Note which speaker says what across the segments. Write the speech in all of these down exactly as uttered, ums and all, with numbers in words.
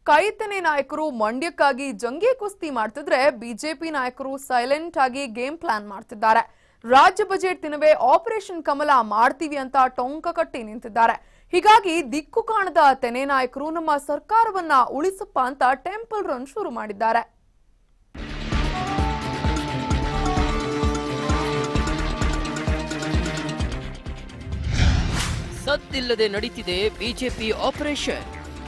Speaker 1: ಕೈತನೆ ನಾಯಕರು ಮಂಡ್ಯಕ್ಕಾಗಿ ಜಂಗಿ ಕುಸ್ತಿ ಮಾಡ್ತಿದ್ರೆ ಬಿಜೆಪಿ ನಾಯಕರು ಸೈಲೆಂಟ್ ಆಗಿ ಗೇಮ್ ಪ್ಲಾನ್ ಮಾಡ್ತಿದ್ದಾರೆ. ರಾಜ್ಯ ಬಜೆಟ್ ದಿನವೇ ಆಪರೇಷನ್ ಕಮಲ ಮಾಡ್ತೀವಿ ಅಂತ ಟೊಂಕ ಕಟ್ಟಿ ನಿಂತಿದ್ದಾರೆ. ಹೀಗಾಗಿ ದಿಕ್ಕು ಕಾಣದ ತೆನೆ ನಾಯಕರು ನಮ್ಮ ಸರ್ಕಾರವನ್ನ ಉಳಿಸಪ್ಪ ಅಂತ ಟೆಂಪಲ್ ರನ್ ಶುರು ಮಾಡಿದ್ದಾರೆ.
Speaker 2: ಸದ್ದಿಲ್ಲದೆ ನಡೀತಿದೆ ಬಿಜೆಪಿ ಆಪರೇಷನ್.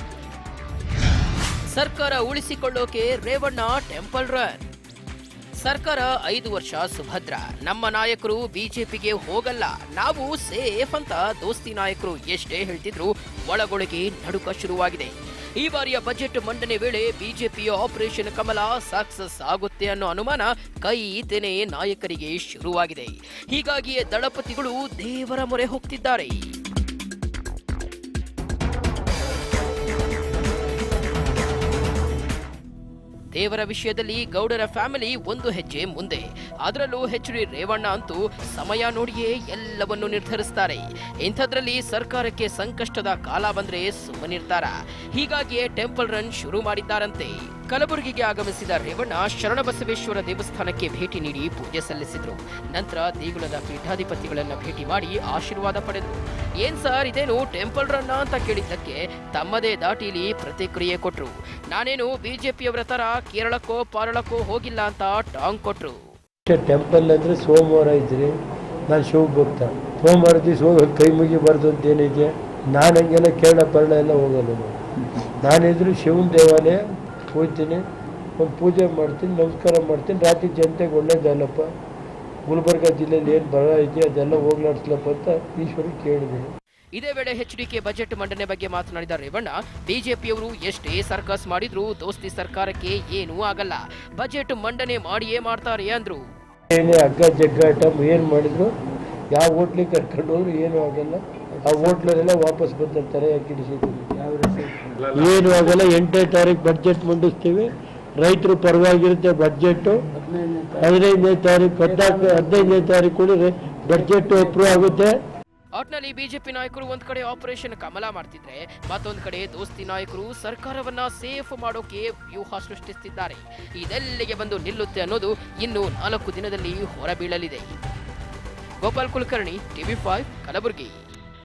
Speaker 2: ಸರ್ಕಾರ ಉಳಿಸಿಕೊಳ್ಳೋಕೆ ರೇವಣ್ಣ ಟೆಂಪಲ್ ರನ್. ಸರ್ಕಾರ ಐದು ವರ್ಷ ಸುಭದ್ರ, ನಮ್ಮ ನಾಯಕರು ಬಿಜೆಪಿಗೆ ಹೋಗಲ್ಲ, ನಾವು ಸೇಫ್ ಅಂತ ದೋಸ್ತಿ ನಾಯಕರು ಎಷ್ಟೇ ಹೇಳ್ತಿದ್ರು ಒಳಗೊಳಗೆ ನಡುಕ ಶುರುವಾಗಿದೆ. ಈ ಬಾರಿಯ ಬಜೆಟ್ ಮಂಡನೆ ವೇಳೆ ಬಿಜೆಪಿಯ ಆಪರೇಷನ್ ಕಮಲ ಸಕ್ಸಸ್ ಆಗುತ್ತೆ ಅನ್ನೋ ಅನುಮಾನ ಕೈ ತೆನೆ ನಾಯಕರಿಗೆ ಶುರುವಾಗಿದೆ. ಹೀಗಾಗಿಯೇ ದಳಪತಿಗಳು ದೇವರ ಮೊರೆ ಹೋಗ್ತಿದ್ದಾರೆ. ದೇವರ ವಿಷಯದಲ್ಲಿ ಗೌಡರ ಫ್ಯಾಮಿಲಿ ಒಂದು ಹೆಜ್ಜೆ ಮುಂದೆ. ಅದರಲ್ಲೂ ಎಚ್ ಡಿ ರೇವಣ್ಣ ಅಂತೂ ಸಮಯ ನೋಡಿಯೇ ಎಲ್ಲವನ್ನು ನಿರ್ಧರಿಸ್ತಾರೆ. ಇಂಥದ್ರಲ್ಲಿ ಸರ್ಕಾರಕ್ಕೆ ಸಂಕಷ್ಟದ ಕಾಲ ಬಂದ್ರೆ ಸುಮ್ಮನಿರ್ತಾರ. ಹೀಗಾಗಿಯೇ ಟೆಂಪಲ್ ರನ್ ಶುರು ಮಾಡಿದ್ದಾರಂತೆ. ಕಲಬುರಗಿಗೆ ಆಗಮಿಸಿದ ರೇವಣ್ಣ ಶರಣಬಸವೇಶ್ವರ ದೇವಸ್ಥಾನಕ್ಕೆ ಭೇಟಿ ನೀಡಿ ಪೂಜೆ ಸಲ್ಲಿಸಿದ್ರು. ನಂತರ ದೇಗುಲದ ಪೀಠಾಧಿಪತಿಗಳನ್ನ ಭೇಟಿ ಮಾಡಿ ಆಶೀರ್ವಾದ ಪಡೆದರು. ಏನ್ ಸರ್ ಇದೇನು ಟೆಂಪಲ್ ರನ್ ಅಂತ ಕೇಳಿದ್ದಕ್ಕೆ ತಮ್ಮದೇ ದಾಟಿಲಿ ಪ್ರತಿಕ್ರಿಯೆ ಕೊಟ್ರು. ನಾನೇನು ಬಿಜೆಪಿಯವರ ತರ ಕೇರಳಕ್ಕೋ ಪಾರಳಕ್ಕೋ ಹೋಗಿಲ್ಲ ಅಂತ ಟಾಂಗ್ ಕೊಟ್ರು.
Speaker 3: ಟೆಂಪಲ್ ಅಂದ್ರೆ ಸೋಮವಾರ ಇದ್ರಿ, ನಾನು ಶಿವ ಭಕ್ತ. ಸೋಮವಾರ ದಿವಸ ಹೋಗಿ ಕೈ ಮುಗಿಬಾರ್ದು ಅಂತ ಏನಿದೆ. ನಾನು ಹಂಗೆಲ್ಲ ಕೇರಳ ಪಾರಳ ಎಲ್ಲ ಹೋಗಲ್ಲ. ನಾನಿದ್ರು ಶಿವನ ದೇವಾಲಯ ಹೋಗ್ತೀನಿ, ಒಂದು ಪೂಜೆ ಮಾಡ್ತೀನಿ, ನಮಸ್ಕಾರ ಮಾಡ್ತೀನಿ. ರಾತ್ರಿ ಜನತೆಗೆ ಒಳ್ಳೇದಲ್ಲಪ್ಪ, ಗುಲ್ಬರ್ಗ ಜಿಲ್ಲೆಯಲ್ಲಿ ಏನು ಬರ ಐತಿ ಅದೆಲ್ಲ ಹೋಗ್ಲಾಡ್ಸ್ಲಪ್ಪ ಅಂತ ಈಶ್ವರ ಕೇಳಿದೆ.
Speaker 2: ಇದೇ ವೇಳೆ ಎಚ್ಡಿಕೆ ಬಜೆಟ್ ಮಂಡನೆ ಬಗ್ಗೆ ಮಾತನಾಡಿದ ರೇವಣ್ಣ, ಬಿಜೆಪಿಯವರು ಎಷ್ಟೇ ಸರ್ಕಸ್ ಮಾಡಿದ್ರು ದೋಸ್ತಿ ಸರ್ಕಾರಕ್ಕೆ ಏನೂ ಆಗಲ್ಲ, ಬಜೆಟ್ ಮಂಡನೆ ಮಾಡಿಯೇ ಮಾಡ್ತಾರೆ ಅಂದ್ರು.
Speaker 3: ಏನೇ ಹಗ್ಗ ಜಗ್ಗಾಟ ಏನು ಮಾಡಿದ್ರು, ಯಾವ ಹೋಟ್ಲಿಗೆ ಕರ್ಕೊಂಡು ಹೋದ್ರು ಏನೂ ಆಗಲ್ಲ. ಆ ಹೋಟ್ಲರೆಲ್ಲ ವಾಪಸ್ ಬಂದಿರ್ತಾರೆ. ಯಾಕಿಡಿಸಿದ್ದೀವಿ ಏನು ಆಗಲ್ಲ. ಎಂಟನೇ ತಾರೀಕು ಬಡ್ಜೆಟ್ ಮಂಡಿಸ್ತೀವಿ. ರೈತರು ಪರವಾಗಿರುತ್ತೆ ಬಡ್ಜೆಟ್ಟು. ಹದಿನೈದನೇ ತಾರೀಕು ಹದಿನಾಲ್ಕು ಹದಿನೈದನೇ ತಾರೀಕು ಬಡ್ಜೆಟ್ ಅಪ್ರೂವ್ ಆಗುತ್ತೆ.
Speaker 2: ಒಟ್ನಲ್ಲಿ ಬಿಜೆಪಿ ನಾಯಕರು ಒಂದ್ ಕಡೆ ಆಪರೇಷನ್ ಕಮಲ ಮಾಡ್ತಿದ್ರೆ, ಮತ್ತೊಂದ್ ಕಡೆ ದೋಸ್ತಿ ನಾಯಕರು ಸರ್ಕಾರವನ್ನ ಸೇಫ್ ಮಾಡೋಕೆ ವ್ಯೂಹ ಸೃಷ್ಟಿಸುತ್ತಿದ್ದಾರೆ. ಇದೆಲ್ಲಿಗೆ ಬಂದು ನಿಲ್ಲುತ್ತೆ ಅನ್ನೋದು ಇನ್ನು ನಾಲ್ಕು ದಿನದಲ್ಲಿ ಹೊರಬೀಳಲಿದೆ. Gopal Kulkarni, TV five, Kalaburagi.